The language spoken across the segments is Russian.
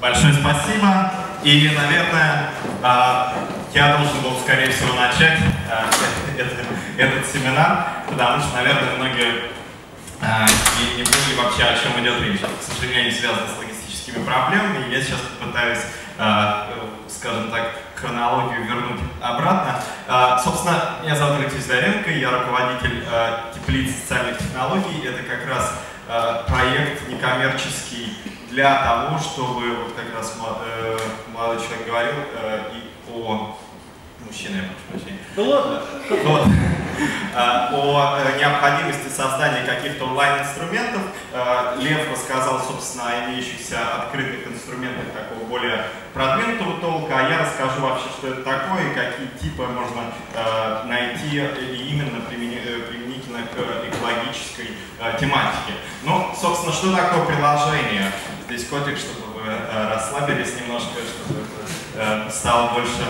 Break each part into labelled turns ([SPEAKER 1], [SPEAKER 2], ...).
[SPEAKER 1] Большое спасибо. И, наверное, я должен был, скорее всего, начать этот семинар, потому что, наверное, многие не поняли вообще, о чем идет речь. К сожалению, связано с логистическими проблемами. И я сейчас попытаюсь, скажем так, хронологию вернуть обратно. Собственно, меня зовут Алексей Сидоренко, я руководитель теплицы социальных технологий. Это как раз проект некоммерческий для того, чтобы, вот как раз молодой человек говорил, и о... Мужчина, я прошу прощения.
[SPEAKER 2] Да ладно.
[SPEAKER 1] Вот. О необходимости создания каких-то онлайн-инструментов. Лев рассказал, собственно, о имеющихся открытых инструментах такого более продвинутого толка, а я расскажу вообще, что это такое и какие типы можно найти именно применительно к экологической тематике. Ну, собственно, что такое приложение? Здесь котик, чтобы вы расслабились немножко, чтобы стало больше...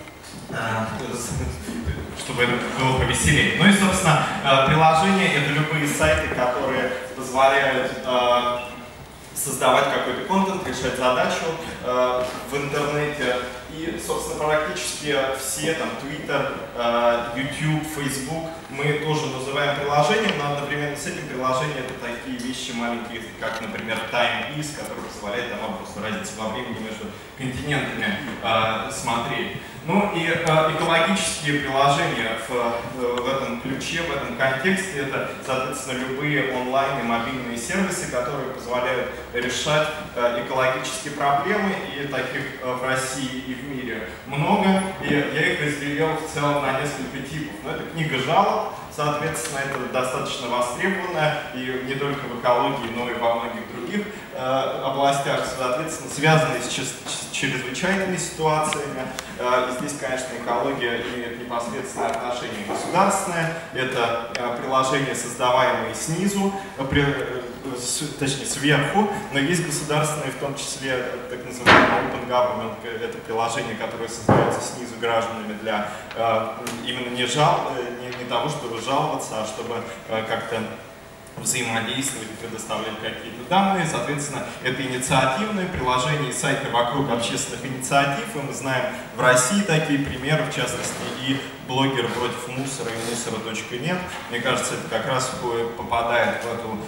[SPEAKER 1] чтобы это было повеселее. Ну и, собственно, приложения — это любые сайты, которые позволяют создавать какой-то контент, решать задачу в интернете. И, собственно, практически все, там, Twitter, YouTube, Facebook, мы тоже называем приложением, но одновременно с этим приложением это такие вещи маленькие, как, например, TimeIS, который позволяет нам просто разницу во времени между континентами смотреть. Ну и экологические приложения в этом ключе, в этом контексте, это, соответственно, любые онлайн и мобильные сервисы, которые позволяют решать экологические проблемы, и таких в России и в мире много, и я их разделил в целом на несколько типов. Но это книга жалоб, соответственно, это достаточно востребовано, и не только в экологии, но и во многих других областях, соответственно, связанные с чрезвычайными ситуациями. И здесь, конечно, экология имеет непосредственное отношение государственное. Это приложения, создаваемые снизу, точнее сверху, но есть государственные, в том числе так называемый Open Government, это приложение, которое создается снизу гражданами для именно не того, чтобы жаловаться, а чтобы как-то взаимодействовать, предоставлять какие-то данные. Соответственно, это инициативные приложения и сайты вокруг общественных инициатив. И мы знаем в России такие примеры, в частности, и блогеры против мусора и мусора.нет. Мне кажется, это как раз попадает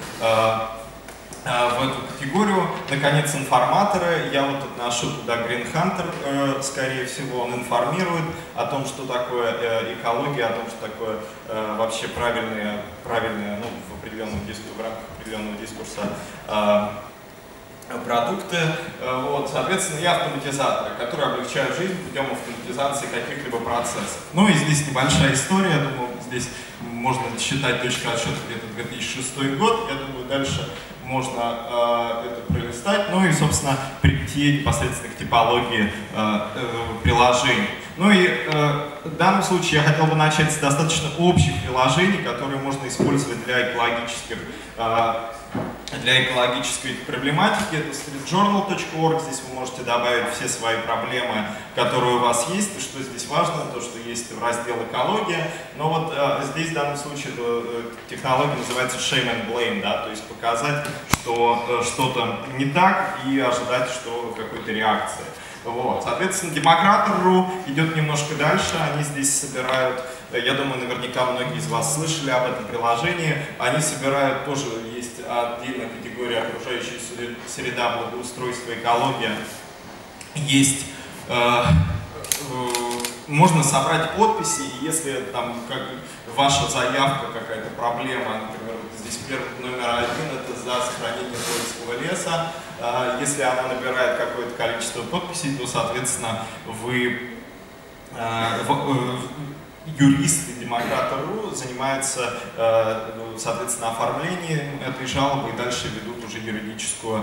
[SPEAKER 1] в эту категорию. Наконец, информаторы. Я вот отношу туда Green Hunter, скорее всего, он информирует о том, что такое экология, о том, что такое вообще правильные, ну, в рамках определенного дискурса продукты. Вот, соответственно, и автоматизаторы, которые облегчают жизнь путем автоматизации каких-либо процессов. Ну и здесь небольшая история, я думаю, здесь можно считать точка отсчета где-то 2006 год, я думаю, дальше можно это пролистать, ну и, собственно, прийти непосредственно к типологии приложений. Ну и в данном случае я хотел бы начать с достаточно общих приложений, которые можно использовать для экологической проблематики. Это streetjournal.org. Здесь вы можете добавить все свои проблемы, которые у вас есть. И что здесь важно, то, что есть раздел «Экология». Но вот здесь в данном случае технология называется shame and blame, да, то есть показать, что что-то не так, и ожидать какой-то реакции. Вот. Соответственно, Демократ.ру идет немножко дальше, они здесь собирают, я думаю, наверняка многие из вас слышали об этом приложении, они собирают, тоже есть отдельная категория окружающая среда, благоустройство, экология, есть, можно собрать подписи, и если там ваша заявка, какая-то проблема, например, здесь первый номер 1, это за сохранение троицкого леса. Если она набирает какое-то количество подписей, то, соответственно, юристы Демократ.ру занимаются, соответственно, оформлением этой жалобы и дальше ведут уже юридическую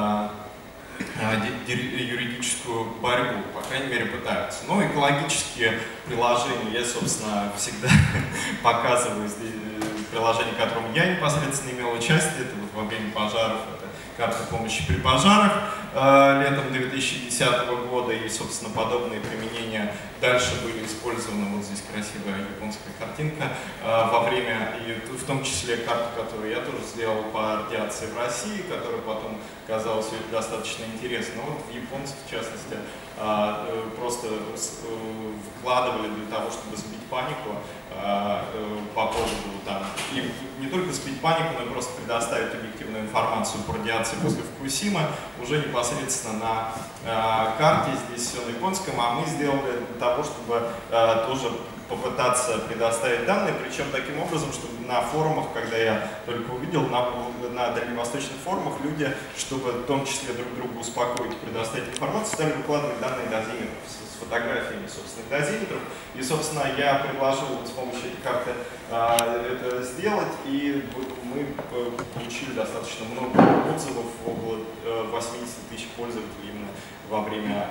[SPEAKER 1] борьбу, по крайней мере, пытаются. Ну, экологические приложения я, собственно, всегда показываю здесь приложение, в котором я непосредственно имел участие, это вот во время пожаров, это карта помощи при пожарах. летом 2010 года, и, собственно, подобные применения дальше были использованы. Вот здесь красивая японская картинка во время, и в том числе карту, которую я тоже сделал по радиации в России, которая потом казалась достаточно интересной. Вот японцы, в частности, просто вкладывали для того, чтобы сбить панику по поводу там, и не только сбить панику, но и просто предоставить объективную информацию по радиации после Фукусимы уже непосредственно на карте. Здесь все на японском, а мы сделали для того, чтобы тоже попытаться предоставить данные, причем таким образом, чтобы на форумах, когда я только увидел, на дальневосточных форумах люди, чтобы в том числе друг друга успокоить и предоставить информацию, стали выкладывать данные дозиметров с фотографиями собственных дозиметров. И, собственно, я предложил вот с помощью этой карты это сделать, и мы получили достаточно много отзывов, около 80 тысяч пользователей именно во время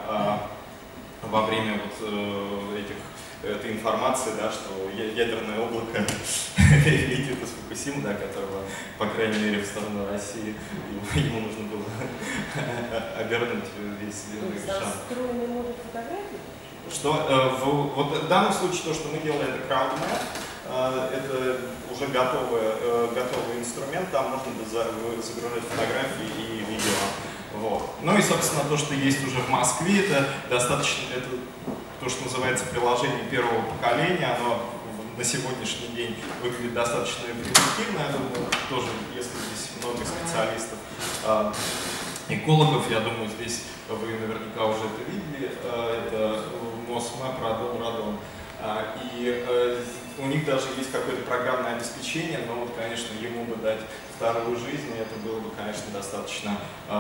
[SPEAKER 1] вот этих этой информации, да, что ядерное облако летит из Фукусимы, да, которого, по крайней мере, в сторону России, ему нужно было обернуть весь шанс.
[SPEAKER 2] Встроенные могут фотографии?
[SPEAKER 1] Что вот в данном случае то, что мы делали, это CrowdMap, это уже готовый инструмент, там можно загружать фотографии и видео. Вот. Ну и, собственно, то, что есть уже в Москве, это достаточно, это то, что называется приложение первого поколения, оно на сегодняшний день выглядит достаточно примитивно. Я думаю, тоже, если здесь много специалистов, экологов, я думаю, здесь вы наверняка уже это видели, это Mosmap, Radon. И у них даже есть какое-то программное обеспечение, но вот, конечно, ему бы дать вторую жизнь, и это было бы, конечно, достаточно,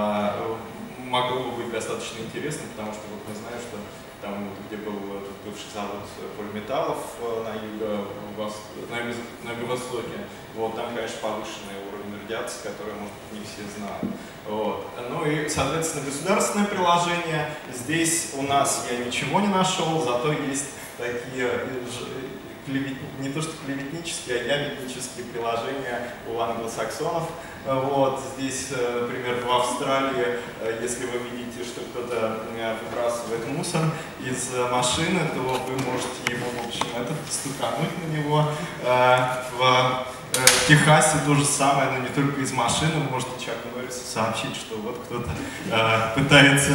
[SPEAKER 1] могло бы быть достаточно интересно, потому что вот мы знаем, что там, где был бывший завод полиметаллов на юго-востоке, вот, там, конечно, повышенный уровень радиации, который, может быть, не все знают. Вот. Ну и, соответственно, государственное приложение. Здесь у нас я ничего не нашел, зато есть такие не то что клеветнические, а ябеднические приложения у англосаксонов. Вот здесь, например, в Австралии, если вы видите, что кто-то выбрасывает мусор из машины, то вы можете его, в общем, стукануть на него. В Техасе то же самое, но не только из машины. Вы можете Чаку Норрису сообщить, что вот кто-то пытается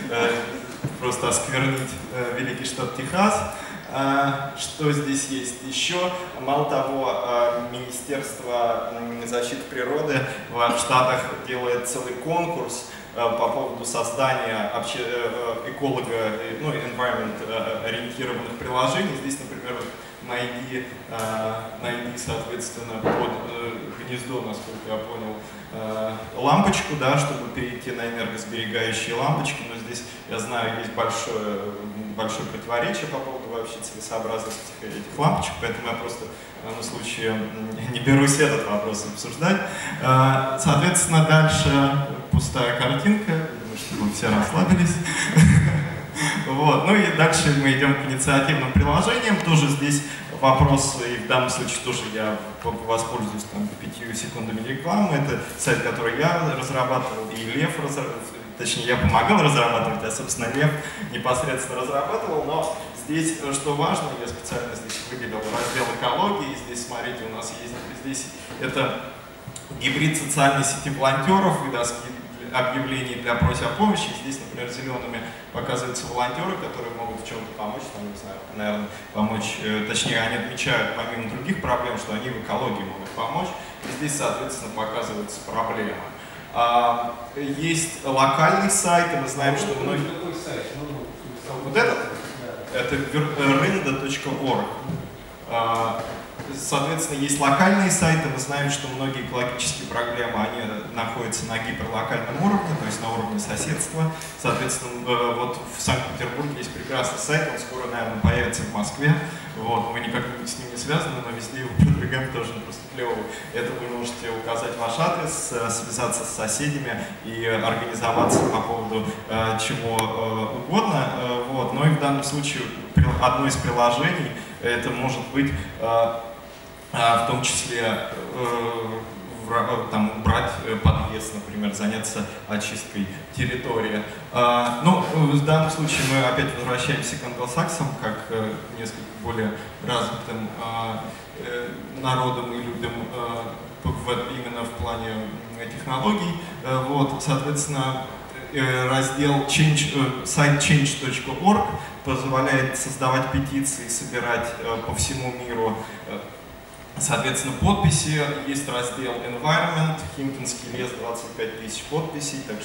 [SPEAKER 1] просто осквернить великий штат Техас. Что здесь есть еще? Мало того, Министерство защиты природы в Штатах делает целый конкурс по поводу создания эколога, ну, environment-ориентированных приложений. Здесь, например, найди, соответственно, под гнездо, насколько я понял, лампочку, да, чтобы перейти на энергосберегающие лампочки, но здесь, я знаю, есть большое противоречие по поводу вообще целесообразности этих лампочек, поэтому я просто в данном случае не берусь этот вопрос обсуждать. Соответственно, дальше пустая картинка, думаю, что вы все расслабились. Вот. Ну и дальше мы идем к инициативным приложениям. Тоже здесь вопрос, и в данном случае тоже я воспользуюсь 5 секундами рекламы. Это сайт, который я разрабатывал, и Лев точнее, я помогал разрабатывать, а, собственно, Лев непосредственно разрабатывал. Но здесь, что важно, я специально здесь выделил раздел экологии. Здесь, смотрите, у нас есть здесь это гибрид социальной сети волонтеров и доски объявлений для просьб о помощи. Здесь, например, зелеными показываются волонтеры, которые могут в чем-то помочь, там, не знаю, наверное, помочь, точнее, они отмечают, помимо других проблем, что они в экологии могут помочь. И здесь, соответственно, показывается проблема. Есть локальный сайт, и мы знаем, что многие... Вот этот? Это rynda.org. Соответственно, есть локальные сайты, мы знаем, что многие экологические проблемы, они находятся на гиперлокальном уровне, то есть на уровне соседства. Соответственно, вот в Санкт-Петербурге есть прекрасный сайт, он скоро, наверное, появится в Москве. Вот, мы никак с ним не связаны, но везде его продвигаем, тоже просто клево. Это вы можете указать ваш адрес, связаться с соседями и организоваться по поводу чего угодно. Вот. Но и в данном случае одно из приложений, это может быть в том числе там убрать подъезд, например, заняться очисткой территории. Ну, в данном случае мы опять возвращаемся к англосаксам, как несколько более развитым народам и людям именно в плане технологий. Вот, соответственно, раздел сайт change.org позволяет создавать петиции, собирать по всему миру, соответственно, подписи. Есть раздел Environment, Химкинский лес, 25 тысяч подписей, так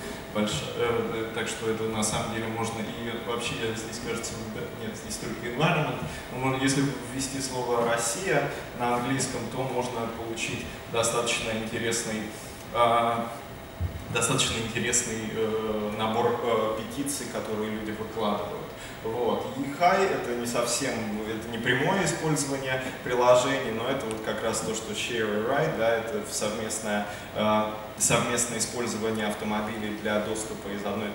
[SPEAKER 1] что это на самом деле можно. И вообще здесь, кажется, нет, здесь только Environment. Но если ввести слово «Россия» на английском, то можно получить достаточно интересный набор петиций, это люди выкладывают. Вот. Yeehai — это не совсем, это не прямое использование приложений, но это вот как раз то, что share and ride, да, это совместное использование автомобилей для доступа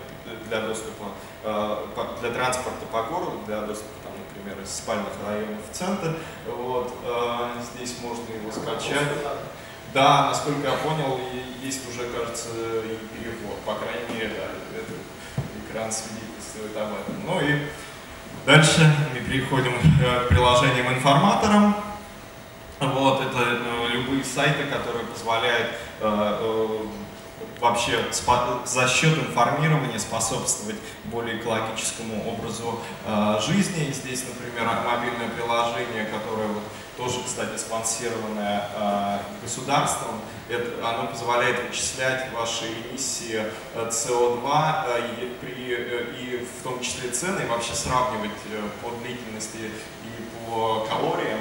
[SPEAKER 1] для транспорта по городу, для доступа, там, например, из спальных районов в центр. Вот. Здесь можно его скачать. Да, насколько я понял, есть уже, кажется, и перевод, по крайней мере, да, этот экран свидетельствует об этом. Ну и дальше мы переходим к приложениям-информаторам. Вот, это любые сайты, которые позволяют вообще за счет информирования способствовать более экологическому образу жизни. И здесь, например, мобильное приложение, которое вот тоже, кстати, спонсированное государством, оно позволяет вычислять ваши эмиссии СО2 и в том числе цены, и вообще сравнивать по длительности и по калориям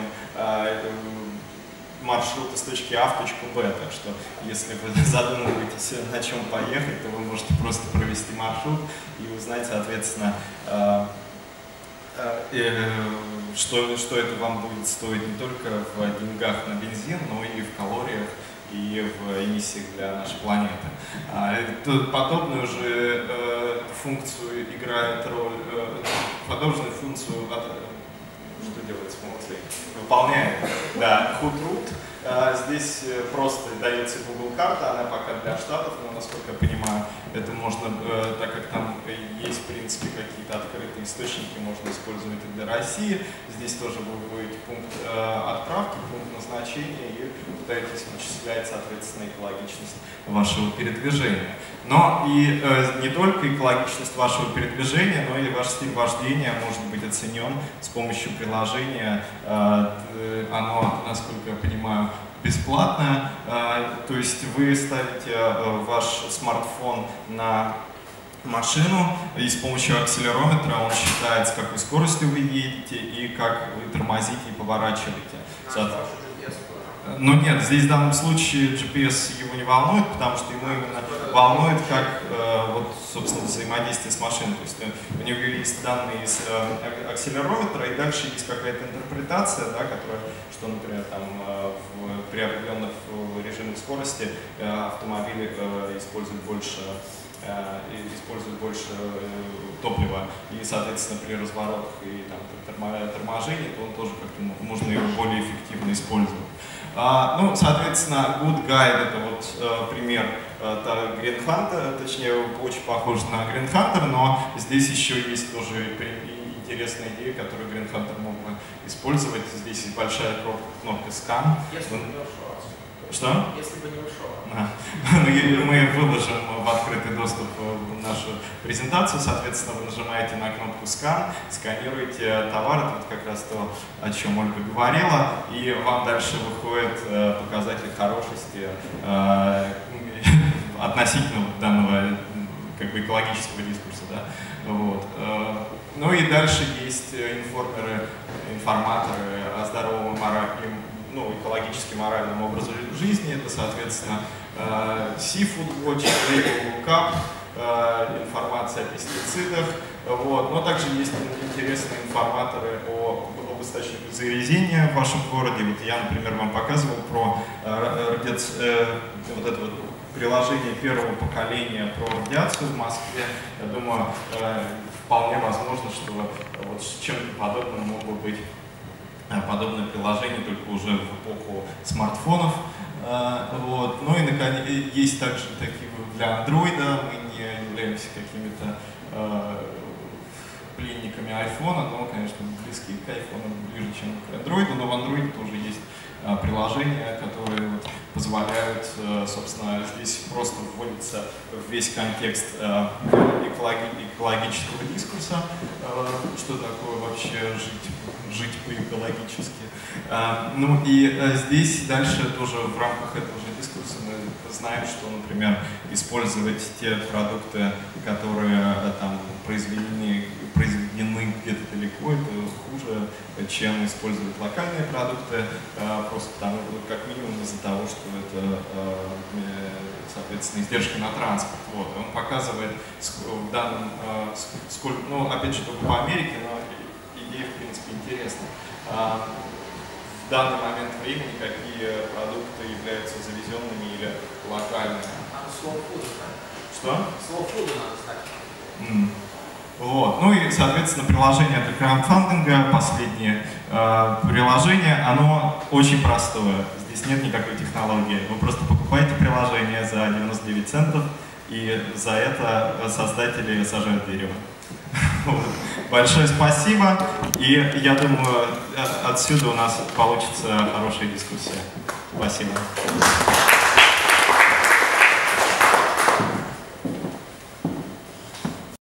[SPEAKER 1] маршруты с точки А в точку Б. Так что, если вы задумываетесь, на чем поехать, то вы можете просто провести маршрут и узнать, соответственно, что это вам будет стоить не только в деньгах на бензин, но и в калориях и в эмиссиях для нашей планеты. Подобную же функцию играет роль, подобную функцию, что делает с функцией? Выполняет, да, Hoodroot. Здесь просто дается Google карта, она пока для Штатов, но, насколько я понимаю, это можно, так как там есть, в принципе, какие-то открытые источники, можно использовать и для России. Здесь тоже вы вводите пункт отправки, пункт назначения и пытаетесь вычислять, соответственно, экологичность вашего передвижения. Но и не только экологичность вашего передвижения, но и ваш стиль вождения может быть оценен с помощью приложения. Оно, насколько я понимаю, бесплатное. То есть вы ставите ваш смартфон на машину, и с помощью акселерометра он считает, с какой скоростью вы едете и как вы тормозите и поворачиваете. Но нет, здесь в данном случае GPS его не волнует, потому что ему именно волнует, как вот, собственно, взаимодействие с машиной. То есть у него есть данные из акселерометра, и дальше есть какая-то интерпретация, да, которая, что, например, там, при определенных режимах скорости автомобили используют больше топлива, и, соответственно, при разворотах и торможении, то он тоже как-то можно его более эффективно использовать. Ну, соответственно, Good Guide — это вот пример Green Hunter, точнее, очень похож на Green Hunter, но здесь еще есть тоже интересная идея, которую Green Hunter мог бы использовать. Здесь есть большая кнопка Scan.
[SPEAKER 3] Если бы не ушел.
[SPEAKER 1] Что?
[SPEAKER 3] Если бы не ушел.
[SPEAKER 1] Мы выложим в открытый доступ нашу презентацию, соответственно, вы нажимаете на кнопку Scan, сканируете товар, это вот как раз то, о чем Ольга говорила, и вам дальше выходит показатель хорошести относительно данного как бы экологического дискурса. Да? Вот. Ну и дальше есть информаторы о здоровом экологически моральном образе жизни. Это, соответственно, Seafood Watch, Label Lookup, информация о пестицидах. Вот. Но также есть интересные информаторы об источниках загрязнения в вашем городе. Ведь я, например, вам показывал про вот это вот приложение первого поколения про радиацию в Москве. Я думаю, вполне возможно, что вот с чем-то подобным могло быть подобное приложение, только уже в эпоху смартфонов. Вот. Ну и наконец, есть также такие для андроида, мы не являемся какими-то пленниками айфона, но, конечно, близки к айфону, ближе, чем к андроиду, но в андроиде тоже есть приложения, которые вот позволяют, собственно, здесь просто вводится весь контекст экологического дискурса, что такое вообще жить по-экологически. Ну и здесь дальше тоже в рамках этого же дискурса мы знаем, что, например, использовать те продукты, которые там произведены где-то далеко, это хуже, чем использовать локальные продукты, просто потому, как минимум из-за того, что это, соответственно, издержки на транспорт. Вот. Он показывает в данном, сколько, ну, опять же, только по Америке, но идея, в принципе, интересна. В данный момент времени какие продукты являются завезенными или локальными?
[SPEAKER 3] Slow food.
[SPEAKER 1] Что?
[SPEAKER 3] Slow food надо стать.
[SPEAKER 1] Вот. Ну и, соответственно, приложение для краудфандинга, последнее приложение, оно очень простое. Здесь нет никакой технологии. Вы просто покупаете приложение за 99 центов, и за это создатели сажают дерево. Вот. Большое спасибо, и я думаю, отсюда у нас получится хорошая дискуссия. Спасибо.